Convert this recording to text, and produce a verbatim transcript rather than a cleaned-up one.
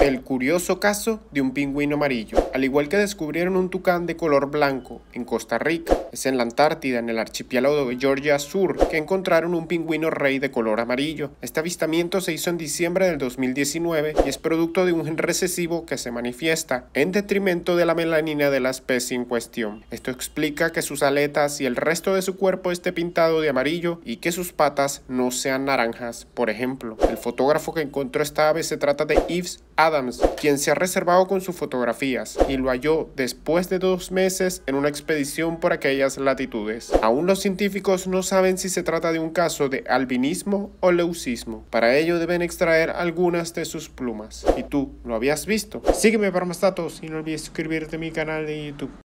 El curioso caso de un pingüino amarillo. Al igual que descubrieron un tucán de color blanco en Costa Rica, es en la Antártida, en el archipiélago de Georgia Sur, que encontraron un pingüino rey de color amarillo. Este avistamiento se hizo en diciembre del dos mil diecinueve y es producto de un gen recesivo que se manifiesta en detrimento de la melanina de la especie en cuestión. Esto explica que sus aletas y el resto de su cuerpo esté pintado de amarillo y que sus patas no sean naranjas, por ejemplo. El fotógrafo que encontró esta ave se trata de Yves Adams, quien se ha reservado con sus fotografías y lo halló después de dos meses en una expedición por aquellas latitudes. Aún los científicos no saben si se trata de un caso de albinismo o leucismo. Para ello deben extraer algunas de sus plumas. ¿Y tú lo habías visto? Sígueme para más datos y no olvides suscribirte a mi canal de YouTube.